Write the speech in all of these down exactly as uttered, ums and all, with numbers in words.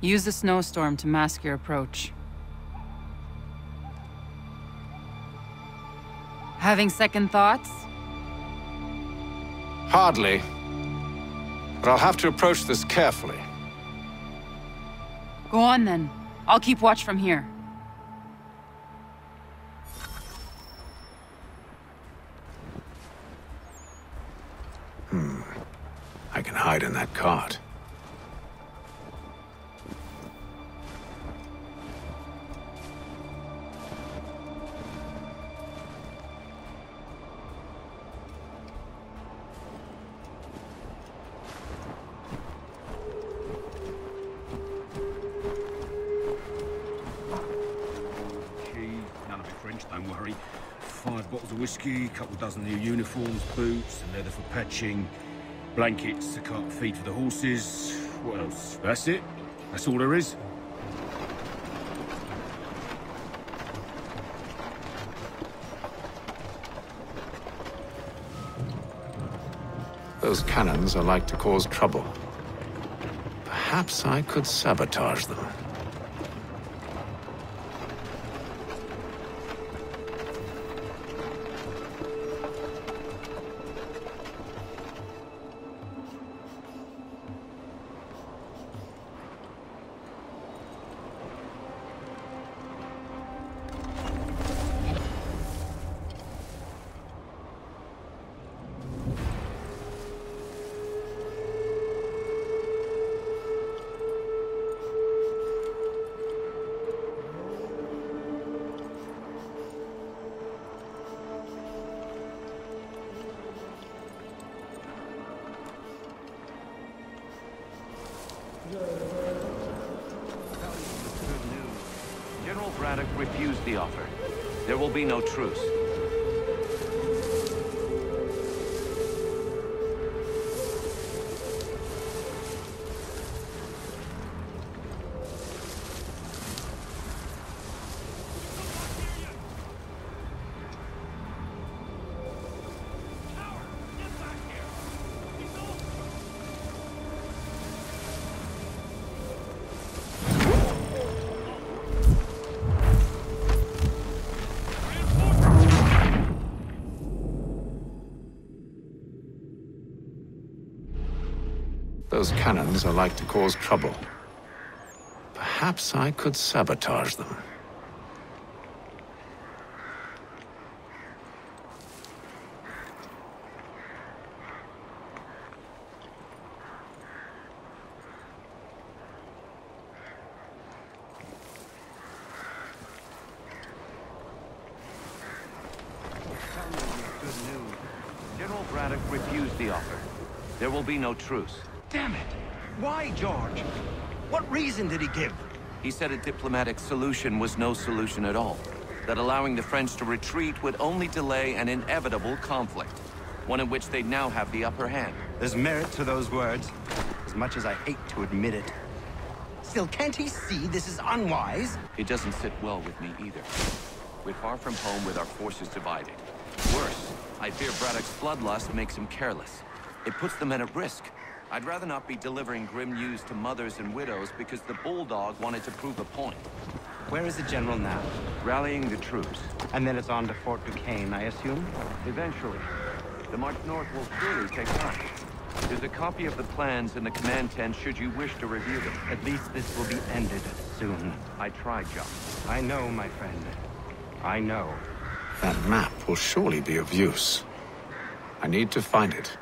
Use the snowstorm to mask your approach. Having second thoughts? Hardly. But I'll have to approach this carefully. Go on then. I'll keep watch from here. Hmm. I can hide in that cart. Don't worry. Five bottles of whiskey, a couple dozen new uniforms, boots, and leather for patching, blankets, a cart feed for the horses. What else? That's it. That's all there is. Those cannons are like to cause trouble. Perhaps I could sabotage them. General Braddock refused the offer. There will be no truce. Those cannons are like to cause trouble. Perhaps I could sabotage them. Good news. General Braddock refused the offer. There will be no truce. Damn it! Why, George? What reason did he give? He said a diplomatic solution was no solution at all. That allowing the French to retreat would only delay an inevitable conflict. One in which they'd now have the upper hand. There's merit to those words, as much as I hate to admit it. Still, can't he see this is unwise? It doesn't sit well with me either. We're far from home with our forces divided. Worse, I fear Braddock's bloodlust makes him careless. It puts the men at risk. I'd rather not be delivering grim news to mothers and widows because the Bulldog wanted to prove a point. Where is the general now? Rallying the troops. And then it's on to Fort Duquesne, I assume? Eventually. The march north will surely take time. There's a copy of the plans in the command tent should you wish to review them. At least this will be ended soon. I tried, John. I know, my friend. I know. That map will surely be of use. I need to find it.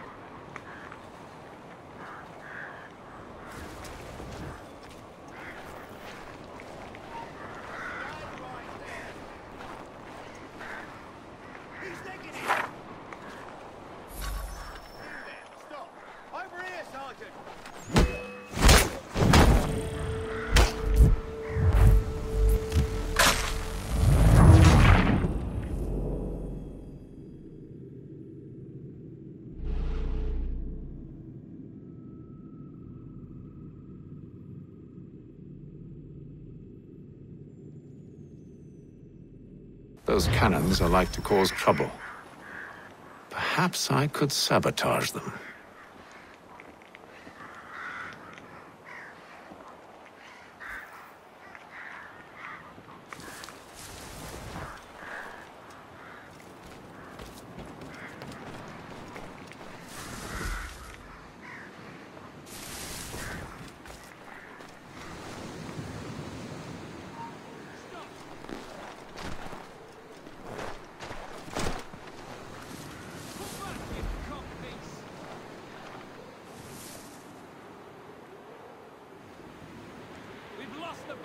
Those cannons are like to cause trouble. Perhaps I could sabotage them.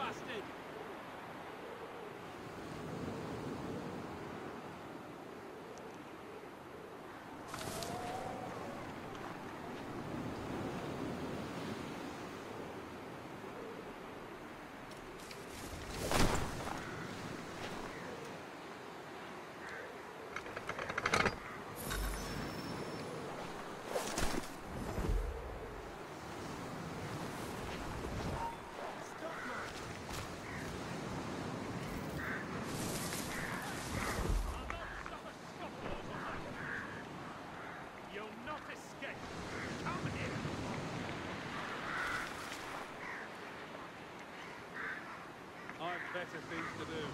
Better things to do.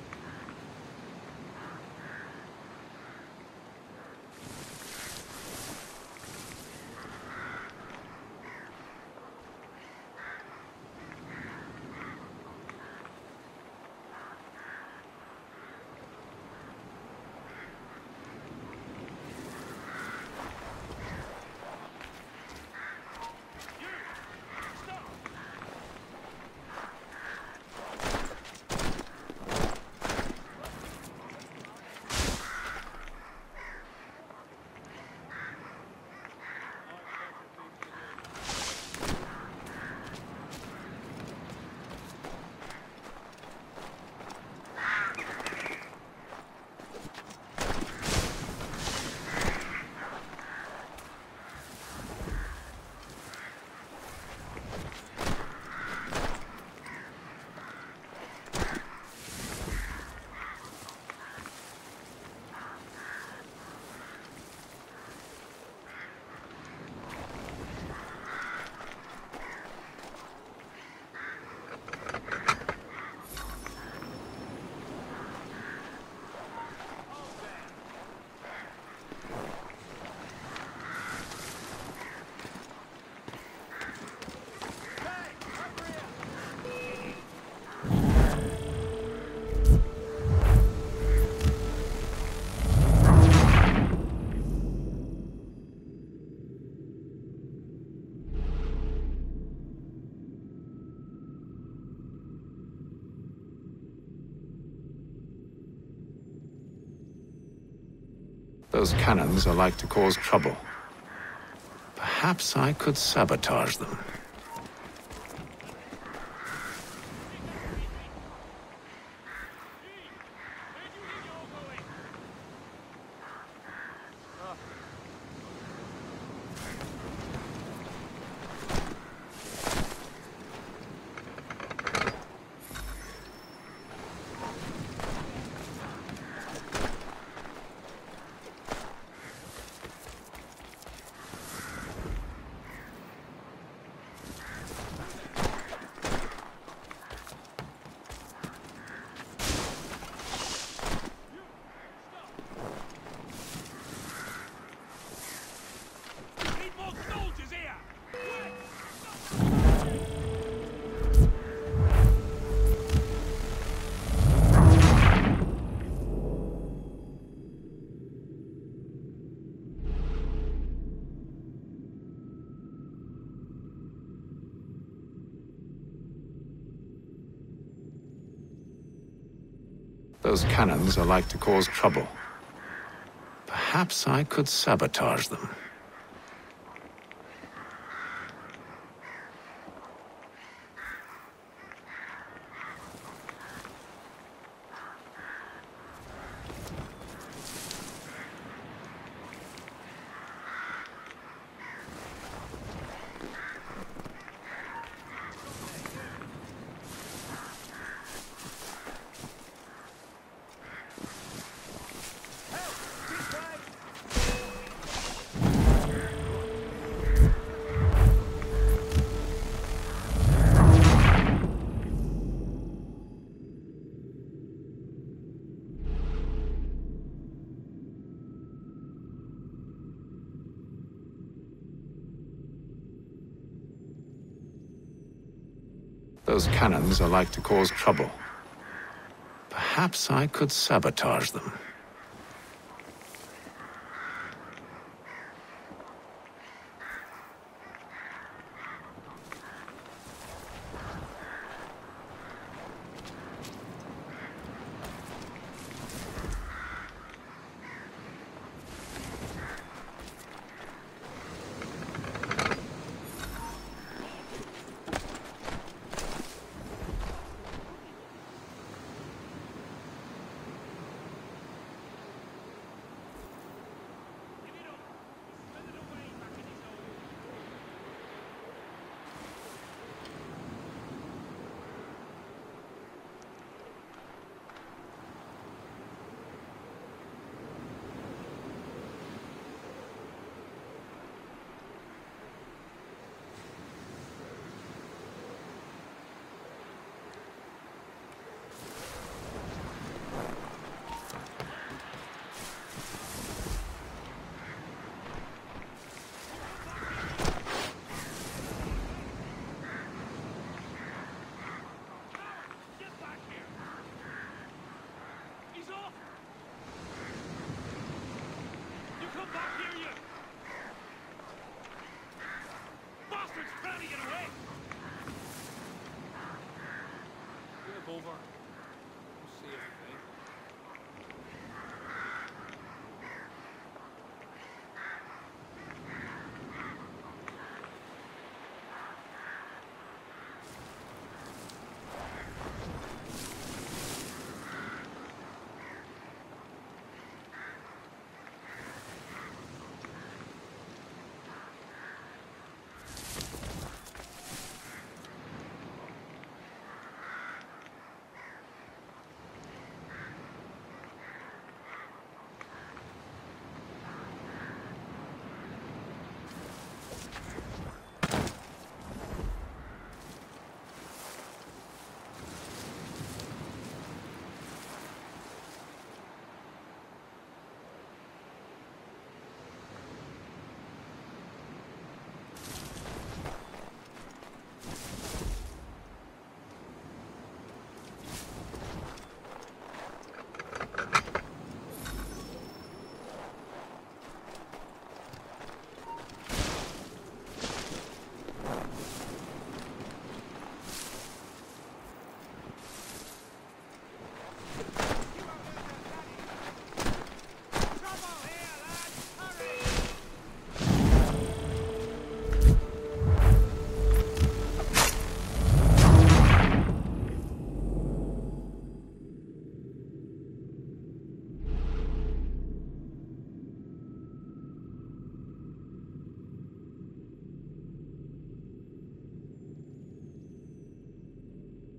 Those cannons are like to cause trouble. Perhaps I could sabotage them. Those cannons are like to cause trouble. Perhaps I could sabotage them. Those cannons are like to cause trouble. Perhaps I could sabotage them.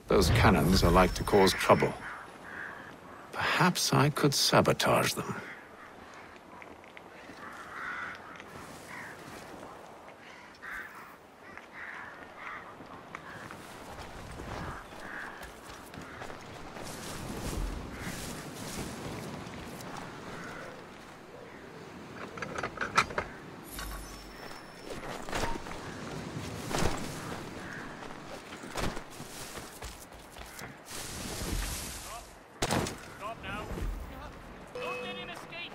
Those cannons are like to cause trouble. Perhaps I could sabotage them. Stop now. Don't let him escape.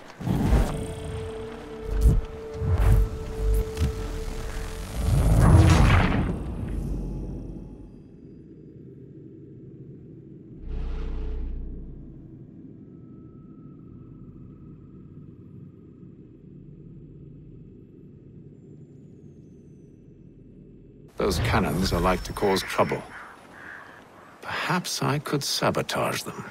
Those cannons are like to cause trouble. Perhaps I could sabotage them.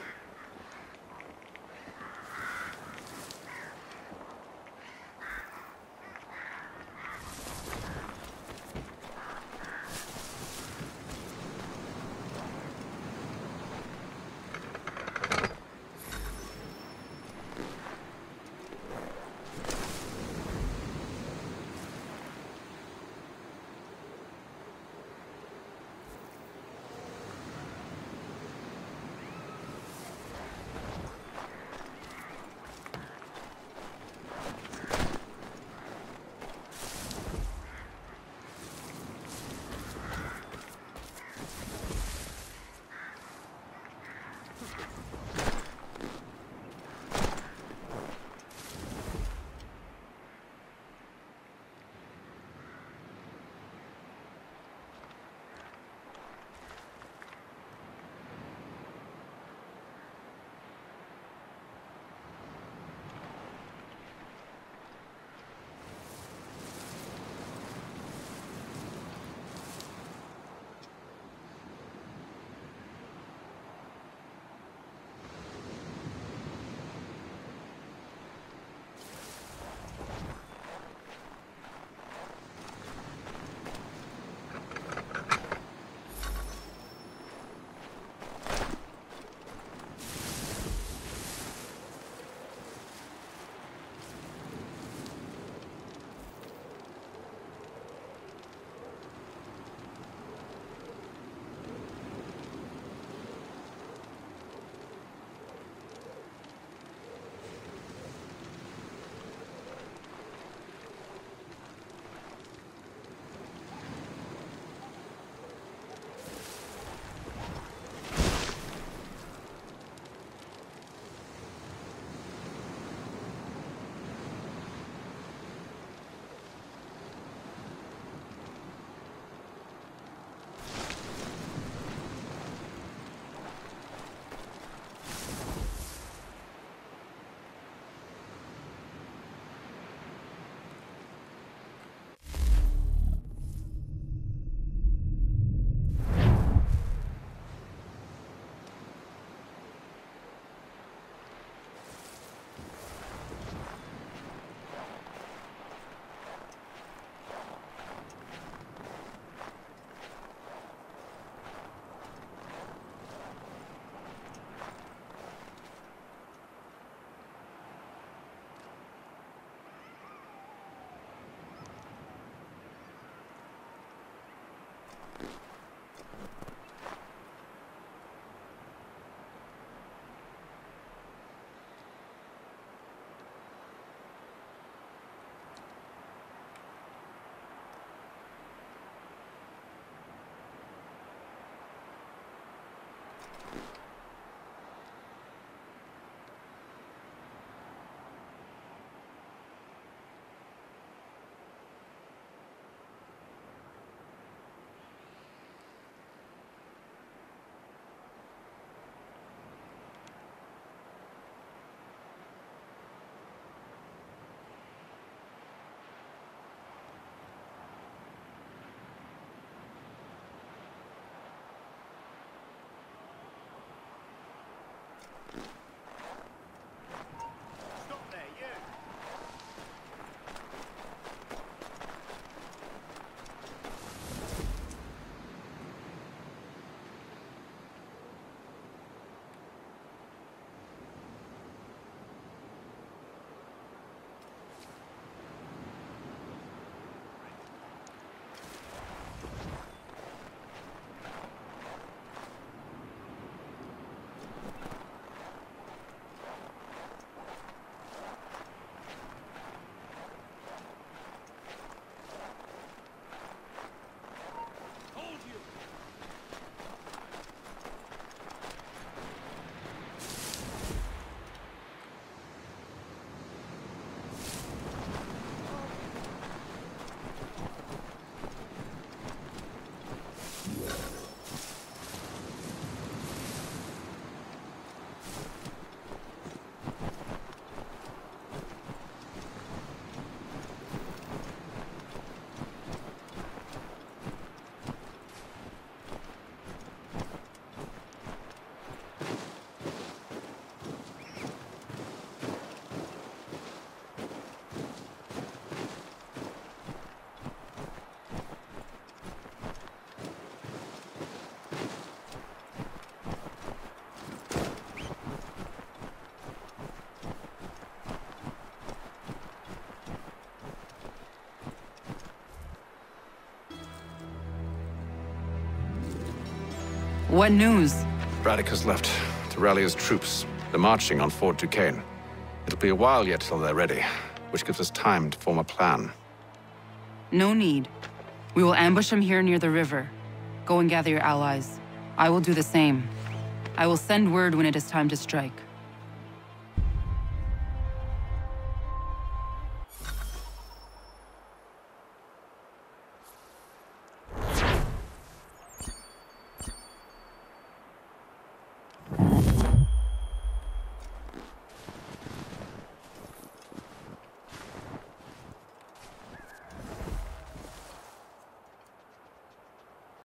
What news? Braddock has left to rally his troops. They're marching on Fort Duquesne. It'll be a while yet till they're ready, which gives us time to form a plan. No need. We will ambush him here near the river. Go and gather your allies. I will do the same. I will send word when it is time to strike.